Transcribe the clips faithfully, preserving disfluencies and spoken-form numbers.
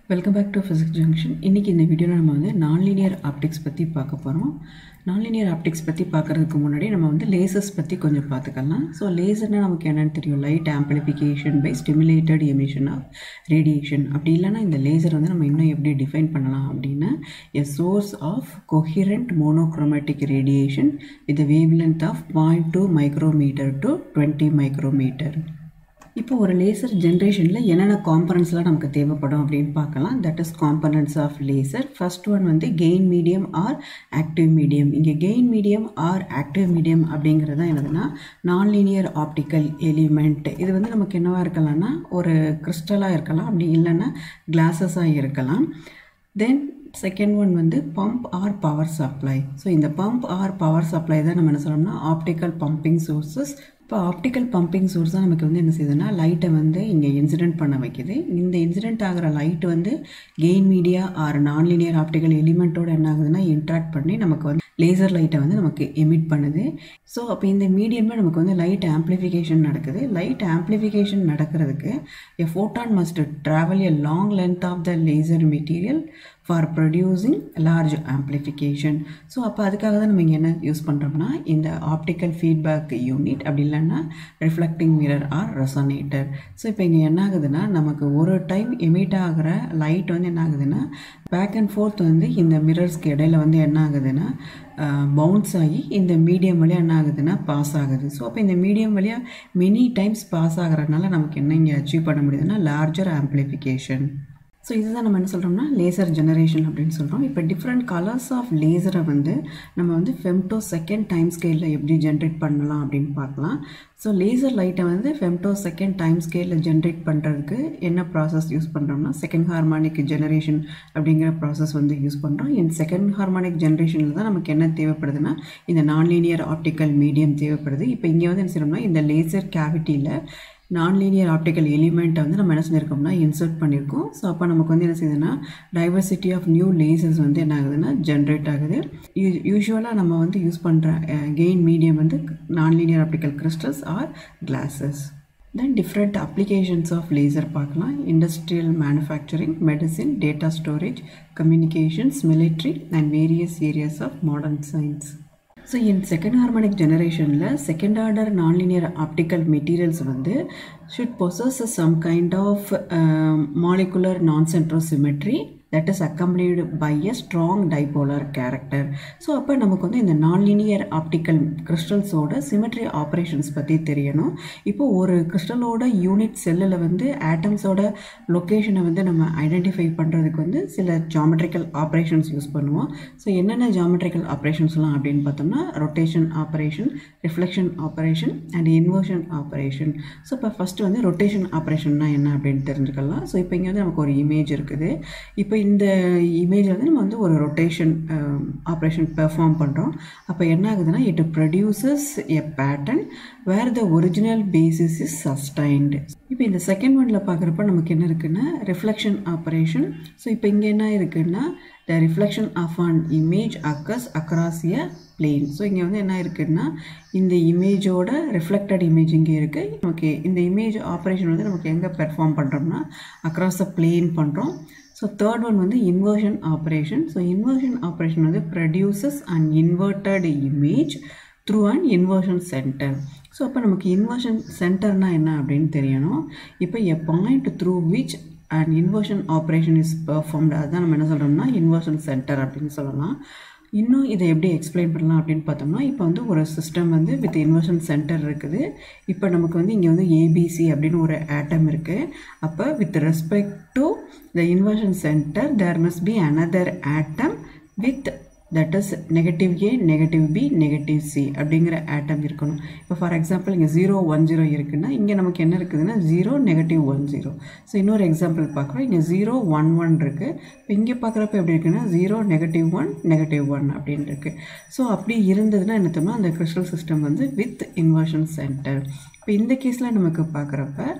Welcome back to physics junction. இன்றைக்கி இந்த வீடியோவில் நம்ம வந்து நான்லீனியர் ஆப்டிக்ஸ் பற்றி பார்க்க போகிறோம். நான்லீனியர் ஆப்டிக்ஸ் பற்றி பார்க்குறதுக்கு முன்னாடி நம்ம வந்து லேசர்ஸ் பற்றி கொஞ்சம் பார்த்துக்கலாம். ஸோ லேசர்னால் நமக்கு என்னென்னு தெரியும், light amplification by stimulated emission of radiation. அப்படி இல்லைனா இந்த லேசர் வந்து நம்ம இன்னும் எப்படி டிஃபைன் பண்ணலாம் அப்படின்னா, a source of coherent monochromatic radiation with wavelength of point two micrometre to twenty micrometre. இப்போ ஒரு லேசர் ஜென்ரேஷனில் என்னென்ன காம்பனன்ட்ஸ்லாம் நமக்கு தேவைப்படும் அப்படின்னு பார்க்கலாம். That is components of laser. First one வந்து gain medium or active medium. இங்கே gain medium or active medium அப்படிங்கிறது தான் என்னதுன்னா நான்லீனியர் ஆப்டிக்கல் எலிமெண்ட். இது வந்து நமக்கு என்னவாக இருக்கலாம்னா ஒரு கிறிஸ்டலாக இருக்கலாம், அப்படி இல்லைன்னா கிளாஸஸாக இருக்கலாம். தென் செகண்ட் ஒன் வந்து pump or power supply. So இந்த பம்ப் ஆர் பவர் சப்ளை தான் நம்ம என்ன சொல்லணும்னா ஆப்டிக்கல் பம்பிங் சோர்ஸஸ். இப்போ ஆப்டிக்கல் பம்பிங் சோர்ஸ் தான் நமக்கு வந்து என்ன செய்யுதுன்னா லைட்டை வந்து இங்கே இன்சிடென்ட் பண்ண வைக்குது. இந்த இன்சிடென்ட் ஆகிற லைட் வந்து gain media or nonlinear optical எலிமெண்ட்டோட என்ன ஆகுதுன்னா இன்ட்ராக்ட் பண்ணி நமக்கு வந்து லேசர் லைட்டை வந்து நமக்கு எமிட் பண்ணுது. ஸோ அப்போ இந்த மீடியமில் நமக்கு வந்து லைட் ஆம்பிளிஃபிகேஷன் நடக்குது. லைட் ஆம்பிளிஃபிகேஷன் நடக்கிறதுக்கு a photon must travel a long length of the laser material for producing large amplification. So அப்போ அதுக்காக தான் நம்ம இங்கே என்ன யூஸ் பண்ணுறோம்னா இந்த ஆப்டிக்கல் ஃபீட்பேக் யூனிட், அப்படி இல்லைன்னா reflecting mirror or resonator. So இப்போ இங்கே என்ன ஆகுதுன்னா நமக்கு ஒரு டைம் எமிட் ஆகிற லைட் வந்து என்ன ஆகுதுன்னா பேக் அண்ட் ஃபோர்த் வந்து இந்த மிரர்ஸ்க்கு இடையில வந்து என்ன ஆகுதுன்னா பவுன்ஸ் ஆகி இந்த மீடியம் வழியாக என்ன ஆகுதுன்னா பாஸ் ஆகுது. ஸோ அப்போ இந்த மீடியம் வழியாக மெனி டைம்ஸ் பாஸ் ஆகிறதுனால நமக்கு என்ன இங்கே அச்சீவ் பண்ண முடியுதுன்னா லார்ஜர் ஆம்பிளிஃபிகேஷன். ஸோ இதுதான் நம்ம என்ன சொல்கிறோம்னா லேசர் ஜெனரேஷன் அப்படின்னு சொல்கிறோம். இப்போ டிஃப்ரெண்ட் கலர்ஸ் ஆஃப் லேசரை வந்து நம்ம வந்து ஃபெம்டோ செகண்ட் டைம் ஸ்கேலில் எப்படி ஜென்ரேட் பண்ணலாம் அப்படின்னு பார்க்கலாம். ஸோ லேசர் லைட்டை வந்து ஃபெம்டோ செகண்ட் டைம் ஸ்கேலில் ஜென்ரேட் பண்ணுறதுக்கு என்ன ப்ராசஸ் யூஸ் பண்ணுறோம்னா செகண்ட் ஹார்மானிக் ஜெனரேஷன் அப்படிங்கிற ப்ராசஸ் வந்து யூஸ் பண்ணுறோம். இந்த செகண்ட் ஹார்மானிக் ஜென்ரேஷனில் தான் நமக்கு என்ன தேவைப்படுதுன்னா இந்த நான்லீனியர் ஆப்டிக்கல் மீடியம் தேவைப்படுது. இப்போ இங்கே வந்து என்ன செய்யணும்னா இந்த லேசர் கேவிட்டியில் நான்லீனியர் ஆப்டிக்கல் எலிமெண்ட்டை வந்து நம்ம என்ன செஞ்சுருக்கோம்னா இன்சர்ட் பண்ணியிருக்கோம். ஸோ அப்போ நமக்கு வந்து என்ன செய்யுதுன்னா டைவர்சிட்டி ஆஃப் நியூ லேசர்ஸ் வந்து என்ன ஆகுதுன்னா ஜென்ரேட் ஆகுது. யூ யூஸ்வலாக நம்ம வந்து யூஸ் பண்ணுற கெயின் மீடியம் வந்து nonlinear optical crystals or glasses. Then different applications of laser பார்க்கலாம். Industrial manufacturing, medicine, data storage, communications, military and various areas of modern science. So in second harmonic ஜெனரேஷனில் second order nonlinear optical materials வந்து should possess some kind of molecular non centrosymmetry that is accompanied by a strong dipolar character. So அப்போ நமக்கு வந்து இந்த nonlinear optical கிறிஸ்டல்ஸோட symmetry operations பற்றி தெரியணும். இப்போ ஒரு கிறிஸ்டலோட யூனிட் செல்லில் வந்து ஆட்டம்ஸோட லொக்கேஷனை வந்து நம்ம ஐடென்டிஃபை பண்ணுறதுக்கு வந்து சில ஜாமெட்ரிக்கல் ஆப்ரேஷன்ஸ் யூஸ் பண்ணுவோம். ஸோ என்னென்ன ஜாமெட்ரிக்கல் ஆப்ரேஷன்ஸ்லாம் அப்படின்னு பார்த்தோம்னா rotation operation, reflection operation and inversion operation. So இப்போ ஃபஸ்ட்டு வந்து ரொட்டேஷன் ஆப்ரேஷன்னா என்ன அப்படின்னு தெரிஞ்சுக்கலாம். ஸோ இப்போ இங்கே வந்து நமக்கு ஒரு இமேஜ் இருக்குது. இப்போ இந்த இமேஜ் வந்து நம்ம வந்து ஒரு ரொட்டேஷன் ஆப்ரேஷன் பெர்ஃபார்ம் பண்ணுறோம். அப்போ என்ன ஆகுதுன்னா it produces a pattern where the original basis is sustained. இப்போ இந்த செகண்ட் ஒன்னில் பார்க்குறப்ப நமக்கு என்ன இருக்குன்னா ரிஃப்ளெக்ஷன் ஆப்ரேஷன். ஸோ இப்போ இங்கே என்ன இருக்குன்னா the reflection of an image occurs across a plane. So இங்கே வந்து என்ன இருக்குன்னா இந்த இமேஜோட ரிஃப்ளெக்டட் இமேஜ் இங்கே இருக்குது. ஓகே, இந்த இமேஜ் ஆப்ரேஷன் வந்து நமக்கு எங்கே பெர்ஃபார்ம் பண்ணுறோம்னா அக்ராஸ் த பிளேன் பண்ணுறோம். ஸோ தேர்ட் ஒன் வந்து inversion operation. So inversion operation வந்து produces and inverted image through and inversion centre. So அப்போ நமக்கு இன்வர்ஷன் சென்டர்னால் என்ன அப்படின்னு தெரியணும். இப்போ a point through which and inversion operation is performed, அதுதான் நம்ம என்ன சொல்கிறோம்னா இன்வர்ஷன் சென்டர் அப்படின்னு சொல்லலாம். இன்னும் இதை எப்படி எக்ஸ்பிளைன் பண்ணலாம் அப்படின்னு பார்த்தோம்னா இப்போ வந்து ஒரு சிஸ்டம் வந்து வித் இன்வர்ஷன் சென்டர் இருக்குது. இப்போ நமக்கு வந்து இங்கே வந்து ஏபிசி அப்படின்னு ஒரு ஆட்டம் இருக்குது. அப்போ with respect to the inversion center there must be another atom with that is negative A, negative B, negative C அப்படிங்கிற ஆட்டம் இருக்கணும். இப்போ ஃபார் எக்ஸாம்பிள் இங்கே ஜீரோ ஒன் ஜீரோ இருக்குன்னா இங்கே நமக்கு என்ன இருக்குதுன்னா zero negative one zero. So இன்னொரு எக்ஸாம்பிள் பார்க்குறோம். இங்கே ஜீரோ ஒன் ஒன் இருக்குது. இப்போ இங்கே பார்க்குறப்ப எப்படி இருக்குன்னா zero negative one negative one அப்படின்னு இருக்குது. ஸோ அப்படி இருந்ததுன்னா என்ன தோணும், அந்த கிறிஸ்டல் சிஸ்டம் வந்து வித் இன்வர்ஷன் சென்டர். இப்போ இந்த கேஸில் நமக்கு பார்க்குறப்ப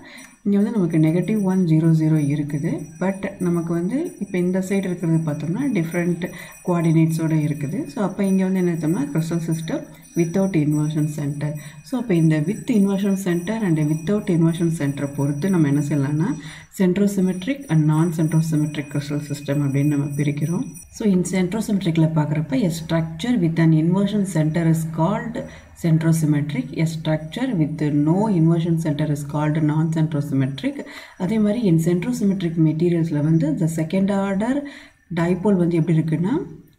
இங்கே வந்து நமக்கு நெகட்டிவ் ஒன் ஜீரோ ஜீரோ இருக்குது. பட் நமக்கு வந்து இப்போ இந்த சைடு இருக்கிறது பார்த்தோம்னா டிஃப்ரெண்ட் கோஆர்டினேட்ஸோடு இருக்குது. ஸோ அப்போ இங்கே வந்து என்ன எடுத்தோம்னா crystal system without inversion centre. So அப்போ இந்த with inversion center and without inversion சென்டரை பொறுத்து நம்ம என்ன செய்யலாம்னா சென்ட்ரோசிமெட்ரிக் அண்ட் நான் சென்ட்ரோசிமெட்ரிக் கிறிஸ்டல் சிஸ்டம் அப்படின்னு நம்ம பிரிக்கிறோம். ஸோ இன் சென்ட்ரோசிமெட்ரிக்கில் பார்க்குறப்ப a structure with an inversion center is called centrosymmetric. A structure with no inversion center is called non-centrosymmetric. அதே மாதிரி in centrosymmetric materialsல வந்து the second order dipole வந்து எப்படி இருக்குன்னா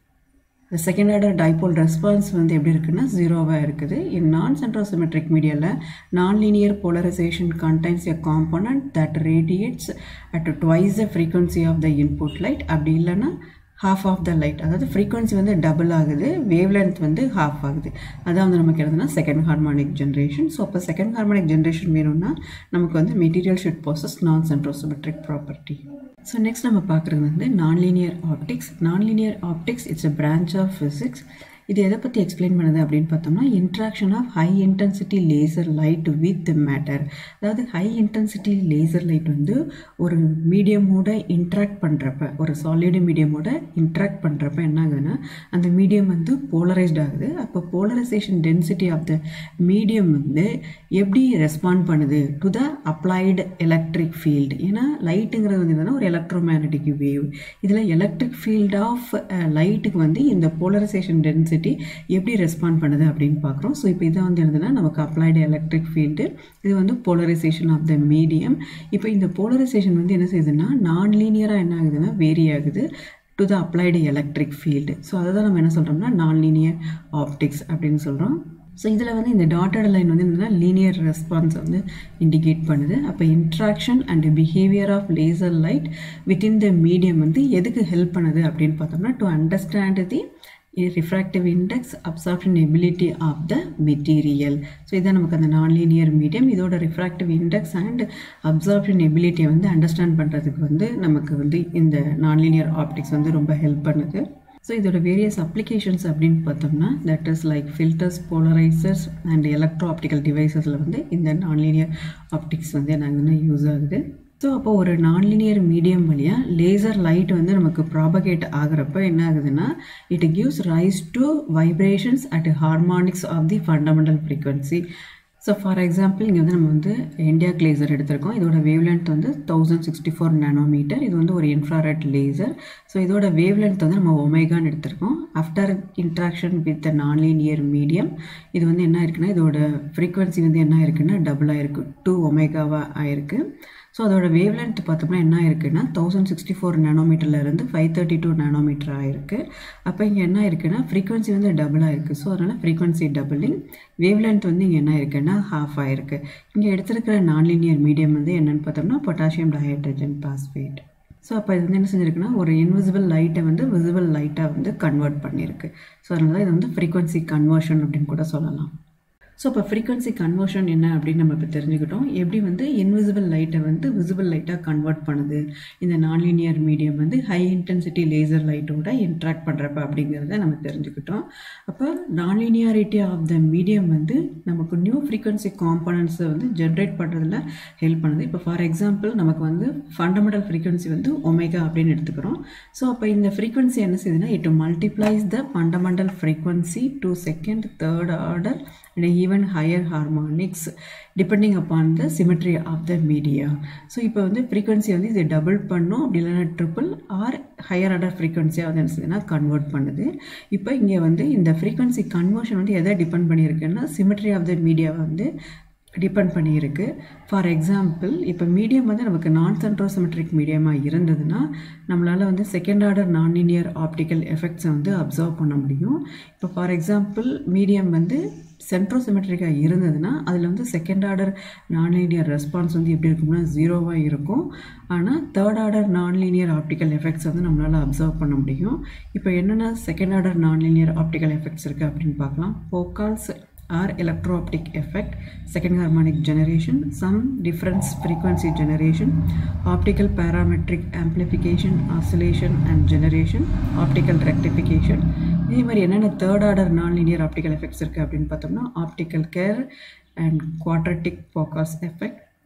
the second order dipole response வந்து எப்படி இருக்குன்னா ஜீரோவாக இருக்குது. in non-centrosymmetric mediaல non-linear polarization contains a component that radiates at twice the frequency of the input light. அப்படி இல்லைன்னா half of the light, அதாவது frequency வந்து டபுள் ஆகுது, wavelength வந்து half ஆகுது. அதான் வந்து நமக்கு எழுதுனா second harmonic generation. ஸோ அப்போ second harmonic generation வேணும்னா நமக்கு வந்து material should possess non-centrosymmetric property. So next நம்ம பார்க்குறது வந்து nonlinear optics. Nonlinear optics it's a branch of physics. இது எதை பற்றி எக்ஸ்பிளைன் பண்ணுது அப்படின்னு பார்த்தோம்னா interaction of high intensity laser light with matter. அதாவது ஹை இன்டென்சிட்டி லேசர் லைட் வந்து ஒரு மீடியமோட இன்ட்ராக்ட் பண்ணுறப்ப, ஒரு சாலிட் மீடியமோட இன்ட்ராக்ட் பண்ணுறப்ப என்ன ஆகுதுன்னா அந்த மீடியம் வந்து போலரைஸ்ட் ஆகுது. அப்போ polarization density of the medium வந்து எப்படி ரெஸ்பாண்ட் பண்ணுது to the applied electric field. ஏன்னா லைட்டுங்கிறது வந்து என்னன்னா ஒரு எலக்ட்ரோ மேக்னட்டிக் வேவ். இதில் எலக்ட்ரிக் ஃபீல்ட் ஆஃப் லைட்டுக்கு வந்து இந்த போலரைசேஷன் டென்சிட்டி எப்படி ரெஸ்பாண்ட் பண்ணுது அப்படின்னு பார்க்குறோம். ஸோ இப்போ இதை வந்து எழுதுனா நமக்கு அப்ளைடு எலக்ட்ரிக் ஃபீல்டு, இது வந்து போலரைசேஷன் ஆஃப் த மீடியம். இப்போ இந்த போலரைசேஷன் வந்து என்ன செய்யுதுன்னா நான் லீனியராக என்ன ஆகுதுன்னா வேரி ஆகுது to the applied electric field. So அதை தான் நம்ம என்ன சொல்கிறோம்னா நான் லீனியர் ஆப்டிக்ஸ் அப்படின்னு சொல்கிறோம். ஸோ இதில் வந்து இந்த டாட்டட் லைன் வந்து என்னன்னா லீனியர் ரெஸ்பான்ஸ் வந்து இண்டிகேட் பண்ணுது. அப்போ interaction and behaviour of laser light within the medium வந்து எதுக்கு ஹெல்ப் பண்ணுது அப்படின்னு பார்த்தோம்னா to understand the refractive index, absorption ability of the material. So இதான் நமக்கு அந்த நான்லீனியர் மீடியம். இதோட ரிஃப்ராக்டிவ் இண்டெக்ஸ் அண்ட் அப்சார்ப்ஷன் எபிலிட்டியை வந்து அண்டர்ஸ்டாண்ட் பண்ணுறதுக்கு வந்து நமக்கு வந்து இந்த நான்லீனியர் ஆப்டிக்ஸ் வந்து ரொம்ப ஹெல்ப் பண்ணுது. ஸோ இதோட வேரியஸ் அப்ளிகேஷன்ஸ் அப்படின்னு பார்த்தோம்னா that is like filters, polarizers and electro optical டிவைசஸில் வந்து இந்த நான்லீனியர் ஆப்டிக்ஸ் வந்து என்னங்கன்னா யூஸ் ஆகுது. ஸோ அப்போ ஒரு நான்லீனியர் மீடியம் வழியாக லேசர் லைட் வந்து நமக்கு ப்ராபகேட் ஆகிறப்ப என்ன ஆகுதுன்னா it gives rise to vibrations at harmonics of the fundamental frequency. So for example இங்கே வந்து நம்ம வந்து இண்டியாக் லேசர் எடுத்திருக்கோம். இதோட வேவ்லென்த் வந்து தௌசண்ட் சிக்ஸ்டி ஃபோர் நானோமீட்டர். இது வந்து ஒரு இன்ஃப்ராரெட் லேசர். ஸோ இதோட வேவ்லென்த் வந்து நம்ம ஒமேகான்னு எடுத்திருக்கோம். After interaction with nonlinear medium இது வந்து என்ன இருக்குன்னா இதோட ஃப்ரீக்வன்சி வந்து என்ன இருக்குன்னா டபுளாக இருக்குது, டூ ஒமேகாவாக ஆயிருக்கு. ஸோ அதோட வேவ்லென்த் பார்த்தோம்னா என்ன இருக்குன்னா தௌசண்ட் சிக்ஸ்டி ஃபோர் நானோமீட்டர்லேருந்து ஃபைவ் தேர்ட்டி டூ நானோமீட்டர் ஆயிருக்கு. அப்போ இங்கே என்ன இருக்குன்னா ஃப்ரீக்வன்சி வந்து டபுளாக இருக்குது. ஸோ அதனால் ஃப்ரீக்வன்சி டபுளிங், வேவ்லென்த் வந்து இங்கே என்ன இருக்குன்னா ஹாஃப் ஆயிருக்கு. இங்கே எடுத்திருக்கிற நான்லீனியர் மீடியம் வந்து என்னென்னு பார்த்தோம்னா பொட்டாசியம் டஹைட்ரஜன் பாஸ்பேட். ஸோ அப்போ இது வந்து என்ன செஞ்சுருக்குன்னா ஒரு இன்விசிபிள் லைட்டை வந்து விசிபிள் லைட்டாக வந்து கன்வெர்ட் பண்ணியிருக்கு. ஸோ அதனால தான் இது வந்து ஃப்ரீக்வன்சி கன்வர்ஷன் அப்படின்னு கூட சொல்லலாம். ஸோ இப்போ ஃப்ரீக்வன்சி கன்வர்ஷன் என்ன அப்படின்னு நம்ம இப்போ தெரிஞ்சுக்கிட்டோம். எப்படி வந்து இன்விசிபிள் லைட்டை வந்து விசிபிள் லைட்டாக கன்வெர்ட் பண்ணுது இந்த நான்லீனியர் மீடியம் வந்து ஹை இன்டென்சிட்டி லேசர் லைட்டோட இன்ட்ராக்ட் பண்ணுறப்ப அப்படிங்கிறத நம்ம தெரிஞ்சுக்கிட்டோம். அப்போ நான்லீனியாரிட்டி ஆஃப் த மீடியம் வந்து நமக்கு நியூ ஃப்ரீக்வன்சி காம்பனன்ட்ஸை வந்து ஜென்ரேட் பண்ணுறதுல ஹெல்ப் பண்ணுது. இப்போ ஃபார் எக்ஸாம்பிள் நமக்கு வந்து ஃபண்டமெண்டல் ஃப்ரீக்வன்சி வந்து ஒமேகா அப்படின்னு எடுத்துக்கிறோம். ஸோ அப்போ இந்த ஃப்ரீக்வன்சி என்ன செய்யுதுன்னா it multiplies the fundamental frequency to second, third order and even higher harmonics depending upon the symmetry of the media. So இப்போ வந்து ஃப்ரீக்வன்சி வந்து இது டபுள் பண்ணும், அப்படி இல்லைன்னா ட்ரிபிள் ஆர் ஹையர் ஆர்டர் ஃப்ரீக்வன்சியாக வந்து என்ன கன்வெர்ட் பண்ணுது. இப்போ இங்கே வந்து இந்த ஃப்ரீக்வன்சி கன்வர்ஷன் வந்து எதை டிபெண்ட் பண்ணியிருக்குன்னா சிமெட்ரி ஆஃப் த மீடியா வந்து டிபெண்ட் பண்ணியிருக்கு. ஃபார் எக்ஸாம்பிள் இப்போ மீடியம் வந்து நமக்கு நான் சென்ட்ரோசிமெட்ரிக் மீடியமாக இருந்ததுன்னா நம்மளால் வந்து செகண்ட் ஆர்டர் நான்லீனியர் ஆப்டிக்கல் எஃபெக்ட்ஸை வந்து அப்சர்வ் பண்ண முடியும். இப்போ ஃபார் எக்ஸாம்பிள் மீடியம் வந்து சென்ட்ரோசிமெட்ரிக்காக இருந்ததுன்னா அதில் வந்து செகண்ட் ஆர்டர் நான்லீனியர் ரெஸ்பான்ஸ் வந்து எப்படி இருக்கும்னா ஜீரோவாக இருக்கும். ஆனால் third order nonlinear optical effects வந்து நம்மளால் அப்சர்வ் பண்ண முடியும். இப்போ என்னென்ன second order nonlinear optical effects இருக்குது அப்படின்னு பார்க்கலாம். ஃபோக்கால்ஸ் or electro-optic effect, second harmonic generation, some difference frequency generation, optical parametric amplification, oscillation and generation, optical rectification. இதே மாதிரி என்னென்ன third order non linear optical effects இருக்குது அப்படின்னு பார்த்தோம்னா optical Kerr and quadratic focus effect,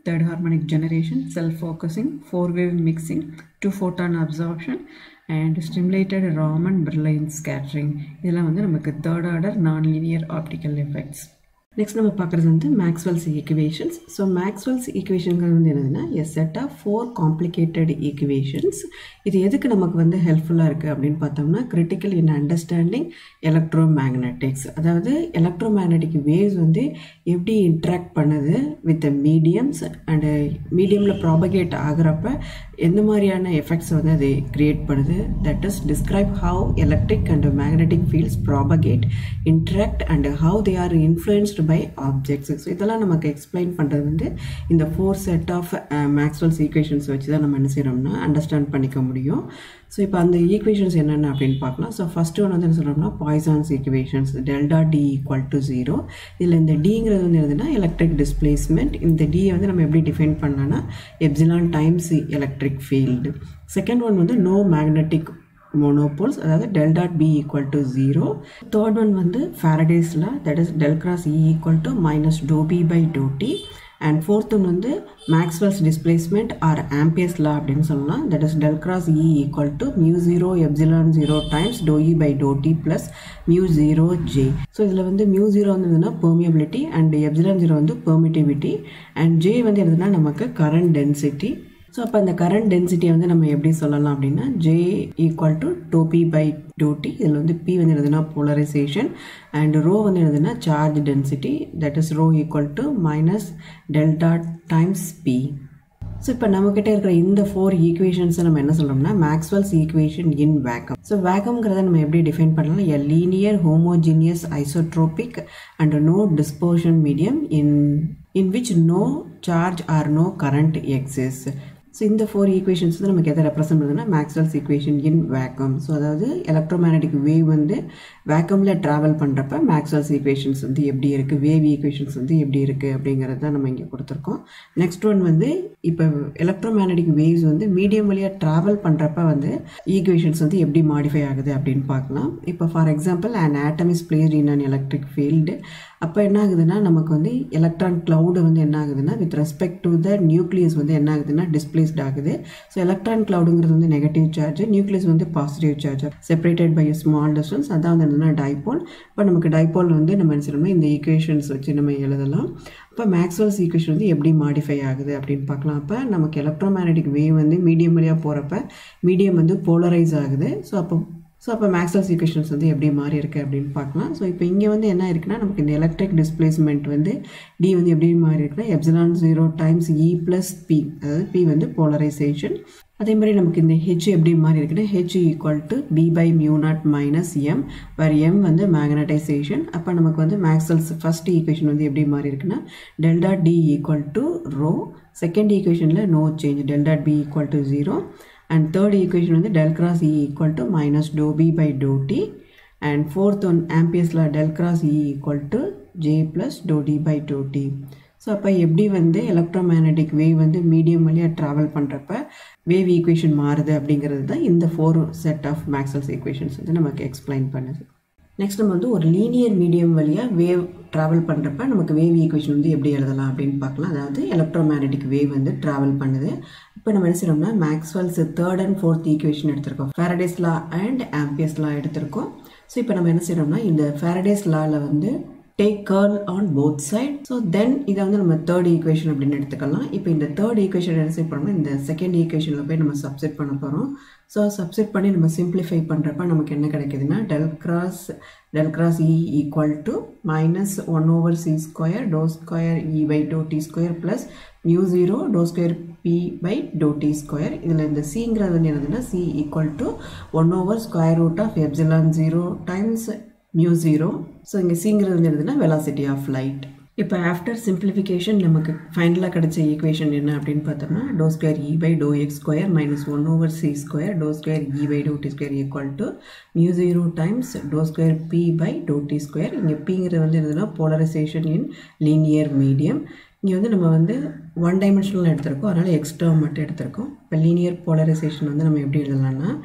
third harmonic generation, self-focusing, four-wave mixing, two-photon absorption, and stimulated Raman Brilliant scattering. இதெல்லாம் வந்து நமக்கு third order non-linear optical effects. Next நம்ம பார்க்குறது வந்து Maxwell's equations. So Maxwell's equations வந்து என்னதுன்னா a set of four complicated equations. இது எதுக்கு நமக்கு வந்து ஹெல்ப்ஃபுல்லாக இருக்குது அப்படின்னு பார்த்தோம்னா critical in understanding electromagnetics. அதாவது electromagnetic waves வந்து எப்படி interact பண்ணுது with the mediums and மீடியமில் ப்ராபகேட் ஆகிறப்ப எந்த மாதிரியான எஃபெக்ட்ஸ் வந்து அது கிரியேட் பண்ணுது. That is describe how electric and magnetic fields propagate, interact and how they are influenced by objects. So இதெல்லாம் நமக்கு எக்ஸ்பிளைன் பண்ணுறது வந்து இந்த four set of Maxwell's equations வச்சு தான் நம்ம என்ன செய்கிறோம்னா அண்டர்ஸ்டாண்ட் பண்ணிக்க முடியும். ஸோ இப்போ அந்த ஈக்குவேஷன்ஸ் என்னென்ன அப்படின்னு பார்க்கலாம். ஸோ ஃபஸ்ட்டு ஒன்று வந்து என்ன சொல்கிறோம்னா Poisson's equations, delta D equal to zero. இதில் இந்த டிங்கிறது வந்து என்னதுன்னா எலக்ட்ரிக் டிஸ்பிளேஸ்மெண்ட். இந்த டியை வந்து நம்ம எப்படி டிஃபைன் பண்ணலாம்னா epsilon times electric field. Second one வந்து நோ மேக்னெட்டிக் monopoles, அதாவது del dot B equal to zero. Third one வந்து Faraday's law, that is del cross E equal to minus dou B by dou T. And fourth one வந்து Maxwell's displacement or Ampere's law அப்படின்னு சொல்லலாம், that is del cross E equal to mu zero epsilon zero times dou E by dou T plus mu zero J. So இதில் வந்து mu zero வந்து permeability and epsilon zero வந்து permittivity and J வந்து எதுனா நமக்கு current density. So அப்போ அந்த current டென்சிட்டியை வந்து நம்ம எப்படி சொல்லலாம் அப்படின்னா J equal to dou P by dou T. இதில் வந்து பி வந்து எழுதுனா போலரைசேஷன் அண்ட் ரோ வந்து எழுதுனா charge density, that is rho equal to minus delta times P. So இப்போ நம்மக்கிட்ட இருக்கிற இந்த ஃபோர் ஈக்குவேஷன்ஸை நம்ம என்ன சொல்கிறோம்னா Maxwell's equation in vacuum. So வேக்கம்ங்கிறத நம்ம எப்படி டிஃபைன் பண்ணலாம், a linear homogeneous isotropic and no dispersion medium in in which no charge or no current exist. So இந்த ஃபோர் ஈக்குவேஷன்ஸ் வந்து நமக்கு எதை ரெப்ரசென்ட் பண்ணுதுன்னா Maxwell's equation in vacuum. So அதாவது எலக்ட்ரோமேக்னெட்டிக் வேவ் வந்து வேக்கமில் ட்ராவல் பண்ணுறப்ப மேக்ஸ்வெல்ஸ் ஈக்குவேஷன்ஸ் வந்து எப்படி இருக்குது, வேவ் ஈக்குவேஷன்ஸ் வந்து எப்படி இருக்குது அப்படிங்கிறது தான் நம்ம இங்கே கொடுத்துருக்கோம். நெக்ஸ்ட் ஒன் வந்து இப்போ எலக்ட்ரோமேக்னெட்டிக் வேவ்ஸ் வந்து மீடியம் வழியாக ட்ராவல் பண்ணுறப்ப வந்து ஈக்குவேஷன்ஸ் வந்து எப்படி மாடிஃபை ஆகுது அப்படின்னு பார்க்கலாம். இப்போ for example and atom is placed in an electric field. அப்போ என்ன ஆகுதுன்னா நமக்கு வந்து எலக்ட்ரான் கிளவுடு வந்து என்ன ஆகுதுன்னா with respect to the nucleus வந்து என்ன ஆகுதுன்னா டிஸ்பிளேஸ்ட் ஆகுது. ஸோ எலக்ட்ரான் கிளவுடுங்கிறது வந்து நெகட்டிவ் சார்ஜ், நியூக்ளியஸ் வந்து positive charge, separated by small distance. அதான் வந்து என்னன்னா டைபோல். இப்போ நமக்கு டைபோல் வந்து நம்ம என்ன செய்யணும்னா இந்த ஈக்குவேஷன்ஸ் வச்சு நம்ம எழுதலாம். இப்போ மேக்ஸ்வெல்ஸ் ஈக்குவேஷன் வந்து எப்படி மாடிஃபை ஆகுது அப்படின்னு பார்க்கலாம். அப்போ நமக்கு எலக்ட்ரோமேக்னெட்டிக் வேவ் வந்து மீடியம் வழியாக போகிறப்ப மீடியம் வந்து போலரைஸ் ஆகுது. ஸோ அப்போ ஸோ அப்போ மேக்ஸ்வெல்ஸ் ஈக்குவேஷன்ஸ் வந்து எப்படி மாறி இருக்குது அப்படின்னு பார்க்கலாம். ஸோ இப்போ இங்கே வந்து என்ன இருக்குன்னா நமக்கு இந்த எலக்ட்ரிக் டிஸ்பிளேஸ்மெண்ட் வந்து டி வந்து எப்படி மாறி இருக்குன்னா epsilon zero times E plus P, அதாவது பி வந்து போலரைசேஷன். அதே மாதிரி நமக்கு இந்த ஹெச் எப்படி மாறி இருக்குன்னா H equal to B by mu naught minus M, வேறு எம் வந்து மேக்னடைசேஷன். அப்போ நமக்கு வந்து மேக்ஸ்வெல்ஸ் ஃபர்ஸ்ட் ஈக்குவேஷன் வந்து எப்படி மாறி இருக்குன்னா delta D equal to rho. Second ஈக்குவேஷனில் no change, delta B equal to zero. And third equation வந்து del cross E equal to minus dou B by dou T. And fourth one Ampere's law del cross E equal to J plus dou D by dou T. So அப்போ எப்படி வந்து electromagnetic wave வந்து medium வழியாக travel பண்ணுறப்ப wave equation மாறுது அப்படிங்கிறது தான் இந்த four set of Maxwell's equations வந்து நமக்கு எக்ஸ்பிளைன் பண்ணுது. நெக்ஸ்ட் நம்ம வந்து ஒரு லீனியர் மீடியம் வழியாக வேவ் ட்ராவல் பண்ணுறப்ப நமக்கு வேவ் ஈக்குவேஷன் வந்து எப்படி எழுதலாம் அப்படின்னு பார்க்கலாம். அதாவது எலக்ட்ரோமேக்னெட்டிக் வேவ் வந்து ட்ராவல் பண்ணுது. இப்போ நம்ம என்ன செய்யறோம்னா Maxwell's third and fourth equation எடுத்திருக்கோம், Faraday's law and Ampere's law எடுத்திருக்கோம். ஸோ இப்போ நம்ம என்ன செய்யறோம்னா இந்த ஃபாரடேஸ் லாவில் வந்து take curl on both sides. So then இதை வந்து நம்ம third equation அப்படின்னு எடுத்துக்கலாம். இப்போ இந்த third equation என்ன செய்ய போறோம்னா இந்த second equationல போய் நம்ம substitute பண்ண போறோம். ஸோ சப்ஸ்டிட் பண்ணி நம்ம சிம்பிளிஃபை பண்ணுறப்ப நமக்கு என்ன கிடைக்குதுன்னா del cross del cross E equal to minus one over C square dou square E by dou T square plus mu zero dou square P by dou T square. இதில் இந்த Cங்கிறது வந்து என்னதுன்னா C equal to one over square root of epsilon zero times mu zero. So இங்கே Cங்கிறது வந்து என்னதுன்னா velocity of light. இப்போ after simplification நமக்கு ஃபைனலாக கிடைச்ச ஈக்குவேஷன் என்ன அப்படின்னு பார்த்தோம்னா dou square E by dou X square minus one over C square dou square E by dou T square equal to mu zero times dou square P by dou T square. இங்கே பிங்கிறது வந்து என்னதுன்னா polarisation இன் linear medium. இங்கே வந்து நம்ம வந்து one dimensional எடுத்திருக்கோம், அதனால் எக்ஸ் டேர்ம் மட்டும் எடுத்திருக்கோம். இப்போ லீனியர் போலரைசேஷன் வந்து நம்ம எப்படி எழுதலாம்னா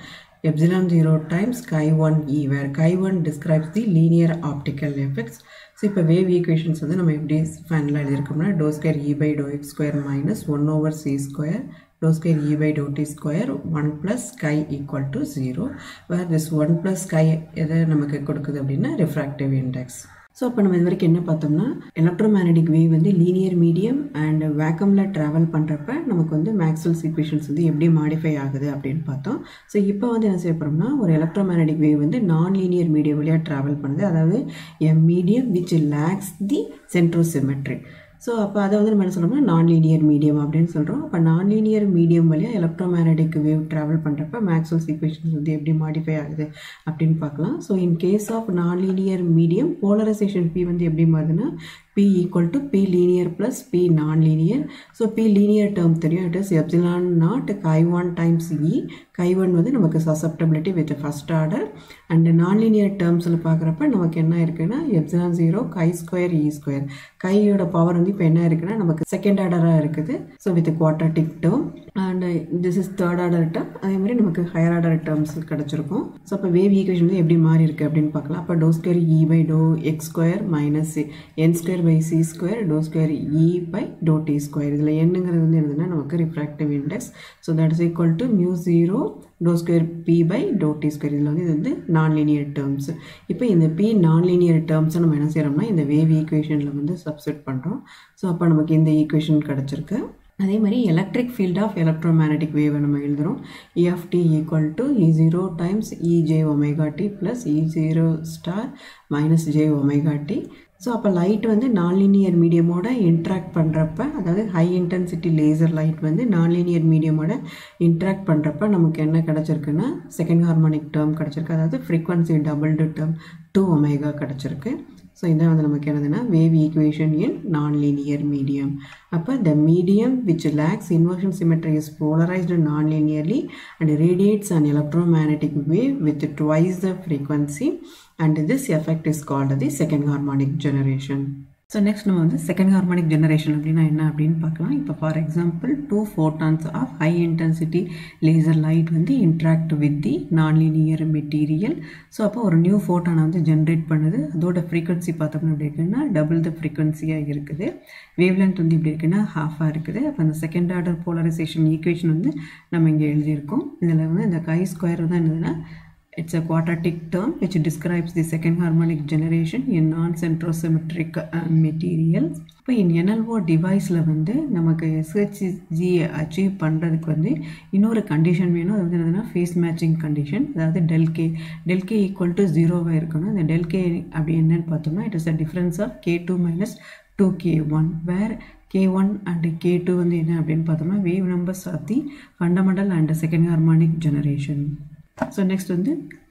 epsilon zero times chi one e, where chi one describes the linear optical effects. So இப்போ wave equations வந்து நம்ம எப்படி ஃபைனலாக எழுதியிருக்கோம்னா dou square e by dou x square minus one over c square dou square e by dou t square one plus chi equal to zero, where this one plus chi எதை நமக்கு கொடுக்குது அப்படின்னா refractive index. So இப்போ நம்ம இது வரைக்கும் என்ன பார்த்தோம்னா எலக்ட்ரோமேக்னெட்டிக் வேவ் வந்து லீனியர் மீடியம் அண்ட் வேக்கமில் ட்ராவல் பண்ணுறப்ப நமக்கு வந்து மேக்ஸ்வெல்ஸ் ஈக்குவேஷன்ஸ் வந்து எப்படி மாடிஃபை ஆகுது அப்படின்னு பார்த்தோம். ஸோ இப்போ வந்து என்ன செய்ய போகிறோம்னா ஒரு எலக்ட்ரோமேக்னெட்டிக் வேவ் வந்து நான் லீனியர் மீடியம் வழியாக ட்ராவல் பண்ணுது, அதாவது a medium which lacks the centrosymmetry. So அப்போ அதை வந்து நம்ம என்ன சொல்கிறோம்னா நான் லீனியர் மீடியம் அப்படின்னு சொல்கிறோம். அப்போ நான் லீனியர் மீடியம் வழியாக எலக்ட்ரோமேக்னெட்டிக் வேவ் ட்ராவல் பண்ணுறப்ப மேக்ஸ்வெல்ஸ் ஈக்குவேஷன்ஸ் வந்து எப்படி மாடிஃபை ஆகுது அப்படின்னு பார்க்கலாம். So in case of non linear medium polarization P வந்து எப்படி மாறுதுன்னா P equal to P linear plus P non-linear. So P linear term தெரியும், it is epsilon naught chi one times E. chi one வந்து நமக்கு susceptibility with first order, and non-linear termsல பார்க்குறப்ப நமக்கு என்ன இருக்குன்னா epsilon zero chi square E square. chi யோட power வந்து இப்போ என்ன இருக்குன்னா நமக்கு செகண்ட் ஆர்டராக இருக்குது. So with quadratic term, and this is third order term. அதே மாதிரி நமக்கு higher order terms கிடச்சிருக்கும். ஸோ அப்போ வேவ் ஈக்குவேஷன் வந்து எப்படி மாறி இருக்கு அப்படின்னு பார்க்கலாம். அப்போ dou square E by dou x square minus n square by c square dou square e by dou t square. இதில் என்னங்கிறது வந்து என்னதுன்னா நமக்கு refractive index. So that is equal to mu zero dou square p by dou t square. இதில் வந்து இது வந்து non-linear terms. இப்போ இந்த p non-linear terms நம்ம என்ன செய்யறோம்னா இந்த wave equationல வந்து substitute பண்ணுறோம். ஸோ அப்போ நமக்கு இந்த equation கிடச்சிருக்கு. அதே மாதிரி எலக்ட்ரிக் ஃபீல்ட் ஆஃப் எலக்ட்ரோமேக்னெட்டிக் வேவை நம்ம எழுதுகிறோம். E of t equal to E zero times E j omega t plus E zero star minus j omega t. So அப்போ லைட் வந்து நான்லீனியர் மீடியமோட இன்ட்ராக்ட் பண்ணுறப்ப, அதாவது ஹை இன்டென்சிட்டி லேசர் லைட் வந்து nonlinear மீடியமோட இன்ட்ராக்ட் பண்ணுறப்ப நமக்கு என்ன கிடச்சிருக்குன்னா செகண்ட் ஹார்மோனிக் டேர்ம் கிடச்சிருக்கு, அதாவது frequency doubled term two omega கிடச்சிருக்கு. ஸோ இதான் வந்து நமக்கு என்னதுன்னா wave equation in nonlinear medium. அப்போ the medium which lacks inversion symmetry is polarized nonlinearly and radiates an electromagnetic wave with twice the frequency, and this effect is called the second harmonic generation. So next நம்ம வந்து second harmonic generation அப்படின்னா என்ன அப்படின்னு பார்க்கலாம். இப்போ for example two photons of high intensity laser light வந்து interact with the nonlinear material. So அப்போ ஒரு நியூ ஃபோட்டானை வந்து ஜென்ரேட் பண்ணுது. அதோட ஃப்ரீக்வன்சி பார்த்தோம்னா எப்படி இருக்குன்னா டபுள் த ஃப்ரீக்வன்சியாக இருக்குது. வேவ் லென்த் வந்து இப்படி இருக்குன்னா ஹாஃபாக இருக்குது. அப்போ அந்த செகண்ட் ஆர்டர் போலரைசேஷன் ஈக்குவேஷன் வந்து நம்ம இங்கே எழுதியிருக்கோம். இதில் வந்து இந்த chi ஸ்கொயர் தான் என்னதுன்னா it's a quadratic term which describes the second harmonic generation in non-centrosymmetric uh, materials. இப்போ in N L O டிவைஸில் வந்து நமக்கு S H G அச்சீவ் பண்ணுறதுக்கு வந்து இன்னொரு கண்டிஷன் வேணும். அது வந்து என்னதுன்னா ஃபேஸ் மேட்சிங் கண்டிஷன், அதாவது del K del K equal to ஜீரோவாக இருக்கணும். இந்த டெல் கே அப்படி என்னன்னு பார்த்தோம்னா it is a difference of K two minus two K one, where K one and K two வந்து என்ன அப்படின்னு பார்த்தோம்னா wave numbers of the fundamental and second harmonic generation. So next வந்து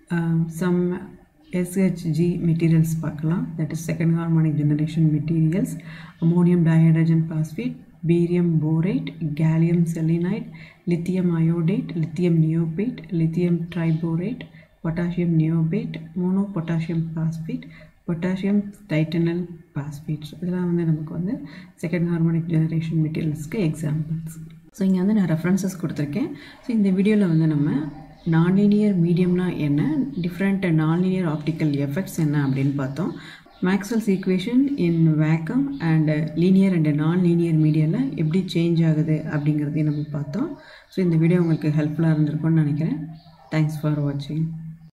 some S H G materials பார்க்கலாம். that is second harmonic generation materials. ammonium dihydrogen phosphate, barium borate, gallium selenide, lithium iodate, lithium neopate, lithium triborate, potassium neobate, monopotassium phosphate, potassium titanyl phosphate. இதெல்லாம் வந்து நமக்கு வந்து second harmonic generation மெட்டீரியல்ஸ்க்கு examples. So இங்கே வந்து நான் references கொடுத்துருக்கேன். So இந்த வீடியோவில் வந்து நம்ம நான்-லீனியர் மீடியம்னா என்ன, டிஃப்ரெண்ட் நான்-லீனியர் ஆப்டிக்கல் எஃபெக்ட்ஸ் என்ன அப்படின்னு பார்த்தோம். Maxwell's equation in vacuum and linear and nonlinear மீடியாவில் எப்படி சேஞ்ச் ஆகுது அப்படிங்கிறதையும் நம்ம பார்த்தோம். ஸோ இந்த வீடியோ உங்களுக்கு ஹெல்ப்ஃபுல்லாக இருந்திருக்கும்னு நினைக்கிறேன். தேங்க்ஸ் ஃபார் வாட்சிங்.